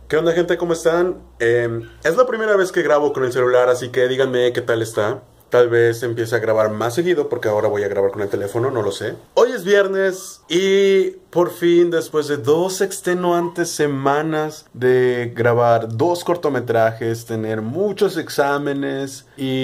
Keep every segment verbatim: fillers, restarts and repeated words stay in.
¿Qué onda, gente? ¿Cómo están? Eh, es la primera vez que grabo con el celular, así que díganme qué tal está. Tal vez empiece a grabar más seguido porque ahora voy a grabar con el teléfono, no lo sé. Hoy es viernes y por fin, después de dos extenuantes semanas de grabar dos cortometrajes, tener muchos exámenes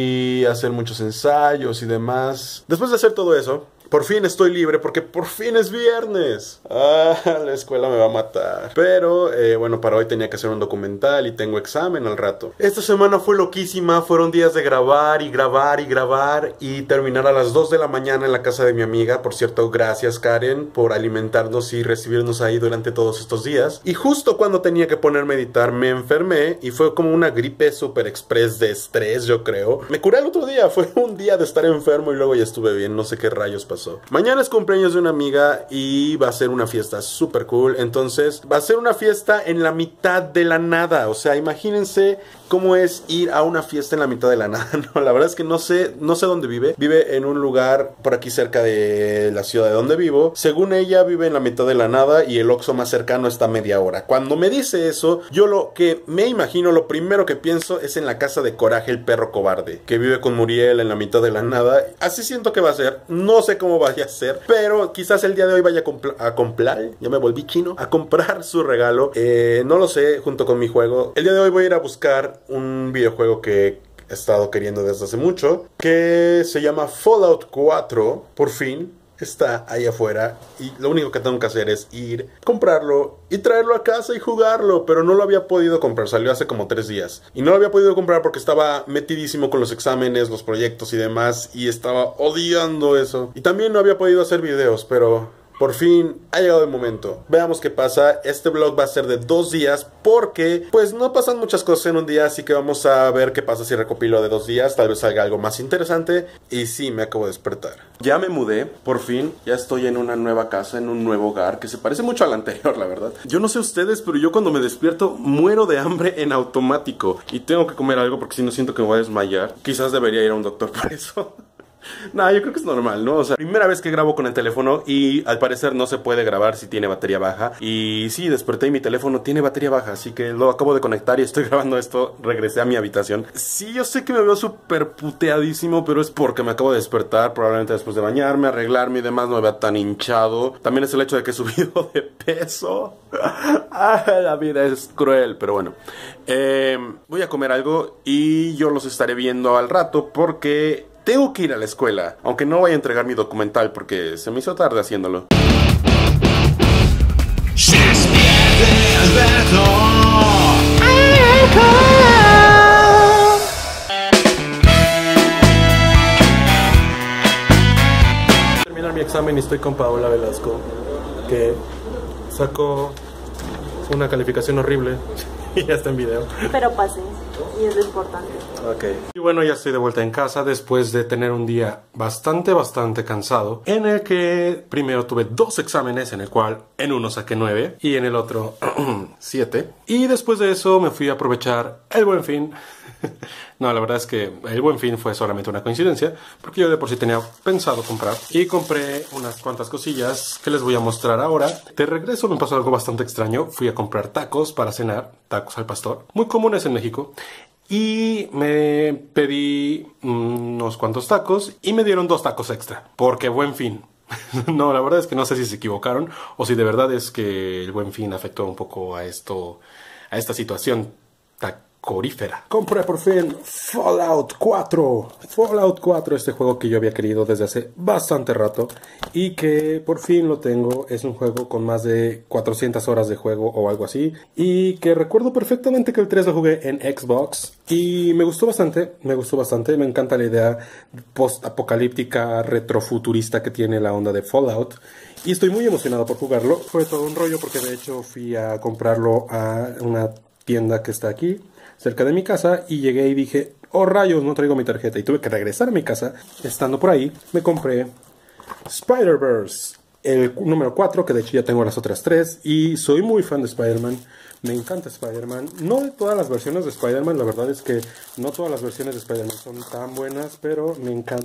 y hacer muchos ensayos y demás, después de hacer todo eso, por fin estoy libre porque por fin es viernes. Ah, la escuela me va a matar. Pero, eh, bueno, para hoy tenía que hacer un documental y tengo examen al rato. Esta semana fue loquísima. Fueron días de grabar y grabar y grabar y terminar a las dos de la mañana en la casa de mi amiga. Por cierto, gracias Karen por alimentarnos y recibirnos ahí durante todos estos días. Y justo cuando tenía que ponerme a editar me enfermé y fue como una gripe super express de estrés, yo creo. Me curé el otro día. Fue un día de estar enfermo y luego ya estuve bien. No sé qué rayos pasó. Mañana es cumpleaños de una amiga y va a ser una fiesta súper cool. Entonces va a ser una fiesta en la mitad de la nada. O sea, imagínense cómo es ir a una fiesta en la mitad de la nada. No, la verdad es que no sé, no sé dónde vive. Vive en un lugar por aquí cerca de la ciudad de donde vivo. Según ella, vive en la mitad de la nada y el Oxxo más cercano está a media hora. Cuando me dice eso, yo lo que me imagino, lo primero que pienso es en la casa de Coraje, el perro cobarde, que vive con Muriel en la mitad de la nada. Así siento que va a ser. No sé cómo vaya a ser, pero quizás el día de hoy vaya a, compl a comprar, ya me volví chino, a comprar su regalo. Eh, no lo sé, junto con mi juego. El día de hoy voy a ir a buscar un videojuego que he estado queriendo desde hace mucho, que se llama Fallout cuatro. Por fin está ahí afuera y lo único que tengo que hacer es ir, comprarlo y traerlo a casa y jugarlo, pero no lo había podido comprar, salió hace como tres días y no lo había podido comprar porque estaba metidísimo con los exámenes, los proyectos y demás y estaba odiando eso, y también no había podido hacer videos, pero por fin ha llegado el momento. Veamos qué pasa. Este vlog va a ser de dos días porque pues no pasan muchas cosas en un día, así que vamos a ver qué pasa si recopilo de dos días. Tal vez salga algo más interesante. Y sí, me acabo de despertar. Ya me mudé, por fin. Ya estoy en una nueva casa, en un nuevo hogar que se parece mucho al anterior, la verdad. Yo no sé ustedes, pero yo cuando me despierto muero de hambre en automático y tengo que comer algo porque si no siento que me voy a desmayar. Quizás debería ir a un doctor por eso. Nah, yo creo que es normal, ¿no? O sea, primera vez que grabo con el teléfono y al parecer no se puede grabar si tiene batería baja. Y sí, desperté y mi teléfono tiene batería baja, así que lo acabo de conectar y estoy grabando esto. Regresé a mi habitación. Sí, yo sé que me veo súper puteadísimo, pero es porque me acabo de despertar. Probablemente después de bañarme, arreglarme y demás no me vea tan hinchado. También es el hecho de que he subido de peso. Ah, la vida es cruel, pero bueno. Eh, voy a comer algo y yo los estaré viendo al rato porque tengo que ir a la escuela, aunque no voy a entregar mi documental porque se me hizo tarde haciéndolo. Terminar mi examen y estoy con Paola Velasco, que sacó una calificación horrible y ya está en video. Pero pasé, y es lo importante. Ok. Y bueno, ya estoy de vuelta en casa después de tener un día bastante, bastante cansado, en el que primero tuve dos exámenes, en el cual en uno saqué nueve y en el otro siete. Y después de eso me fui a aprovechar el Buen Fin. No, la verdad es que el Buen Fin fue solamente una coincidencia, porque yo de por sí tenía pensado comprar. Y compré unas cuantas cosillas que les voy a mostrar ahora. De regreso me pasó algo bastante extraño. Fui a comprar tacos para cenar, tacos al pastor, muy comunes en México. Y me pedí unos cuantos tacos y me dieron dos tacos extra, porque Buen Fin. No, la verdad es que no sé si se equivocaron o si de verdad es que el Buen Fin afectó un poco a esto, a esta situación tacorífera. Compré por fin Fallout cuatro. Fallout cuatro, este juego que yo había querido desde hace bastante rato y que por fin lo tengo. Es un juego con más de cuatrocientas horas de juego o algo así, y que recuerdo perfectamente que el tres lo jugué en Xbox y me gustó bastante, me gustó bastante. Me encanta la idea post-apocalíptica, retrofuturista que tiene la onda de Fallout. Y estoy muy emocionado por jugarlo. Fue todo un rollo porque de hecho fui a comprarlo a una tienda que está aquí cerca de mi casa y llegué y dije, oh rayos, no traigo mi tarjeta, y tuve que regresar a mi casa. Estando por ahí me compré Spider-Verse, el número cuatro, que de hecho ya tengo las otras tres y soy muy fan de Spider-Man. Me encanta Spider-Man, no de todas las versiones de Spider-Man, la verdad es que no todas las versiones de Spider-Man son tan buenas, pero me encanta.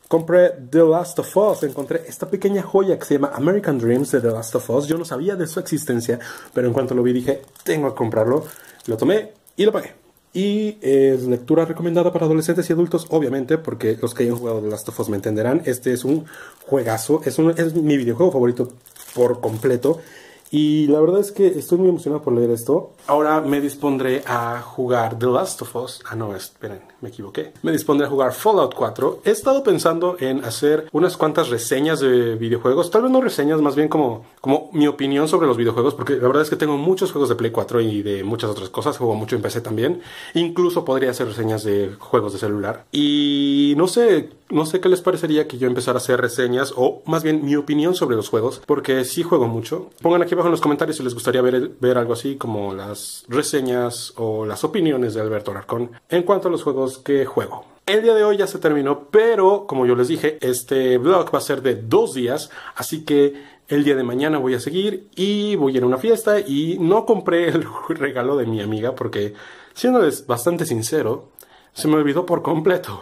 compré The Last of Us. Encontré esta pequeña joya que se llama American Dreams de The Last of Us. Yo no sabía de su existencia, pero en cuanto lo vi dije, tengo que comprarlo. Lo tomé y lo pagué. Y es lectura recomendada para adolescentes y adultos, obviamente, porque los que hayan jugado The Last of Us me entenderán. Este es un juegazo, es, un, es mi videojuego favorito por completo. Y la verdad es que estoy muy emocionado por leer esto. Ahora me dispondré a jugar The Last of Us. Ah, no, esperen, me equivoqué. Me dispondré a jugar Fallout cuatro. He estado pensando en hacer unas cuantas reseñas de videojuegos. Tal vez no reseñas, más bien como, como mi opinión sobre los videojuegos. Porque la verdad es que tengo muchos juegos de Play cuatro y de muchas otras cosas. Juego mucho en P C también. Incluso podría hacer reseñas de juegos de celular. Y no sé, no sé qué les parecería que yo empezara a hacer reseñas. O más bien mi opinión sobre los juegos. Porque sí juego mucho. Pongan aquí abajo en los comentarios si les gustaría ver, ver algo así como las reseñas o las opiniones de Alberto Alarcón en cuanto a los juegos que juego. El día de hoy ya se terminó, pero como yo les dije, este vlog va a ser de dos días, así que el día de mañana voy a seguir y voy a ir a una fiesta y no compré el regalo de mi amiga porque, siéndoles bastante sincero, se me olvidó por completo.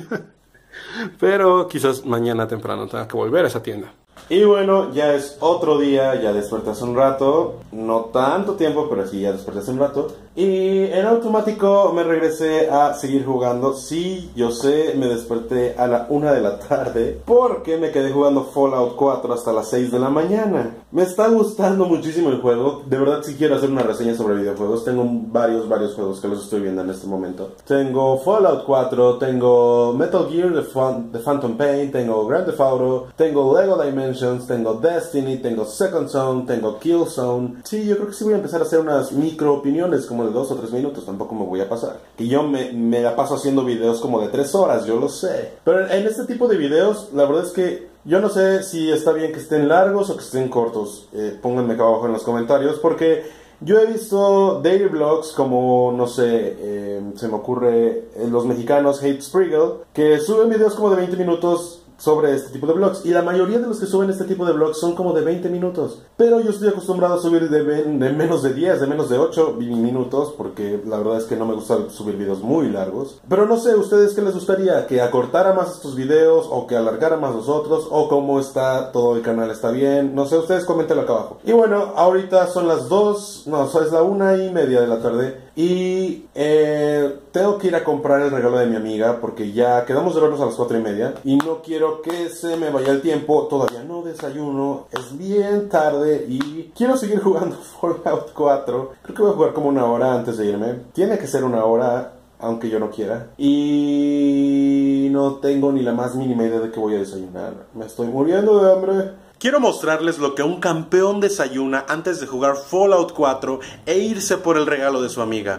Pero quizás mañana temprano tenga que volver a esa tienda. Y bueno, ya es otro día, ya desperté hace un rato, no tanto tiempo, pero sí, ya desperté hace un rato. Y en automático me regresé a seguir jugando. Sí, yo sé, me desperté a la una de la tarde porque me quedé jugando Fallout cuatro hasta las seis de la mañana. Me está gustando muchísimo el juego. De verdad, si quiero hacer una reseña sobre videojuegos, tengo varios, varios juegos que los estoy viendo en este momento. Tengo Fallout cuatro, tengo Metal Gear The, Fun The Phantom Pain, tengo Grand Theft Auto, tengo Lego Dimensions, tengo Destiny, tengo Second Zone, tengo Killzone. Sí, yo creo que sí voy a empezar a hacer unas micro opiniones como de dos o tres minutos, tampoco me voy a pasar. Y yo me, me la paso haciendo videos como de tres horas, yo lo sé. Pero en este tipo de videos, la verdad es que yo no sé si está bien que estén largos o que estén cortos. Eh, pónganme acá abajo en los comentarios, porque yo he visto daily vlogs como, no sé, eh, se me ocurre eh, los mexicanos Hate Sprigel, que suben videos como de veinte minutos sobre este tipo de vlogs, y la mayoría de los que suben este tipo de vlogs son como de veinte minutos, pero yo estoy acostumbrado a subir de, de menos de diez, de menos de ocho minutos, porque la verdad es que no me gusta subir videos muy largos. Pero no sé, ¿ustedes qué les gustaría? ¿Que acortara más estos videos o que alargara más los otros? ¿O cómo está todo el canal? ¿Está bien? No sé, ustedes coméntenlo acá abajo. Y bueno, ahorita son las dos, no, es la una y media de la tarde, y eh, tengo que ir a comprar el regalo de mi amiga, porque ya quedamos de vernos a las cuatro y media, y no quiero que se me vaya el tiempo. Todavía no desayuno, es bien tarde y quiero seguir jugando Fallout cuatro. Creo que voy a jugar como una hora antes de irme. Tiene que ser una hora, aunque yo no quiera. Y no tengo ni la más mínima idea de qué voy a desayunar. Me estoy muriendo de hambre. Quiero mostrarles lo que un campeón desayuna antes de jugar Fallout cuatro e irse por el regalo de su amiga.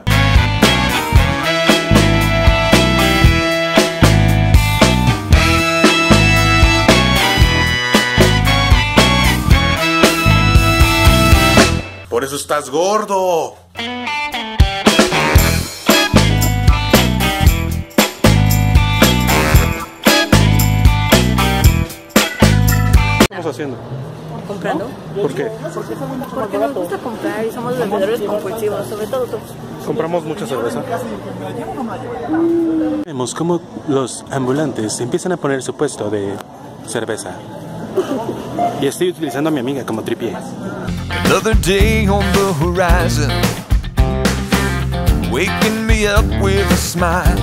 Por eso estás gordo. ¿Qué estamos haciendo? ¿Comprando? ¿Por qué? Porque nos gusta comprar y somos vendedores compulsivos, sobre todo tú. Compramos mucha cerveza. Vemos cómo los ambulantes empiezan a poner su puesto de cerveza. Y estoy utilizando a mi amiga como tripié. Another day on the horizon, waking me up with a smile.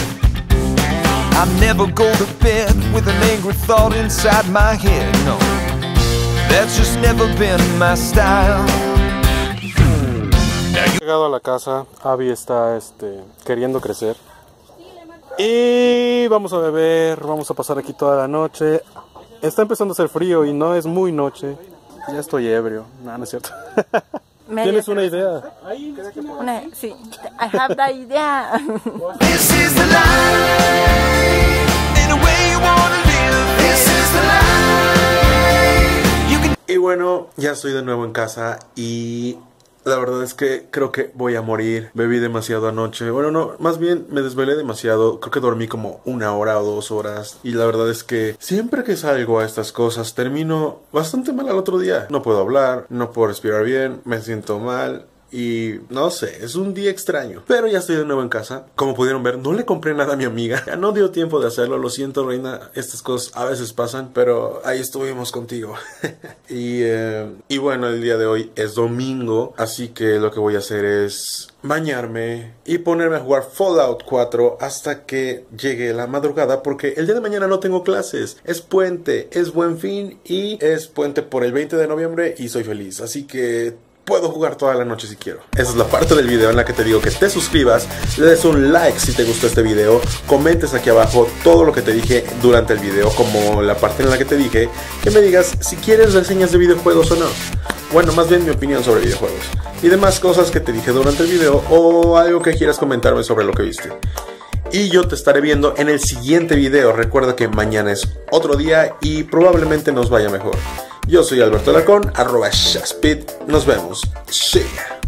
I never go to bed with an angry thought inside my head. No, that's just never been my style. He llegado a la casa, Abby está este, queriendo crecer. Y vamos a beber, vamos a pasar aquí toda la noche. Está empezando a hacer frío y no es muy noche. Ya estoy ebrio. No, no es cierto. ¿Tienes una idea? Una, sí, I have the idea. This is the life, in a way you wanna live. This is the life. You can... Y bueno, ya estoy de nuevo en casa y la verdad es que creo que voy a morir. Bebí demasiado anoche. Bueno, no, más bien me desvelé demasiado. Creo que dormí como una hora o dos horas. Y la verdad es que siempre que salgo a estas cosas termino bastante mal al otro día. No puedo hablar, no puedo respirar bien, me siento mal. y no sé, es un día extraño. Pero ya estoy de nuevo en casa. Como pudieron ver, no le compré nada a mi amiga. Ya no dio tiempo de hacerlo, lo siento, reina. Estas cosas a veces pasan, pero ahí estuvimos contigo. y, eh, y bueno, el día de hoy es domingo, así que lo que voy a hacer es bañarme y ponerme a jugar Fallout cuatro hasta que llegue la madrugada, porque el día de mañana no tengo clases, es puente, es Buen Fin y es puente por el veinte de noviembre y soy feliz, así que puedo jugar toda la noche si quiero. Esa es la parte del video en la que te digo que te suscribas, le des un like si te gustó este video, comentes aquí abajo todo lo que te dije durante el video, como la parte en la que te dije que me digas si quieres reseñas de videojuegos o no. Bueno, más bien mi opinión sobre videojuegos y demás cosas que te dije durante el video, o algo que quieras comentarme sobre lo que viste. Y yo te estaré viendo en el siguiente video. Recuerda que mañana es otro día y probablemente nos vaya mejor. Yo soy Alberto Alarcón, arroba Shaspid. Nos vemos. Sí.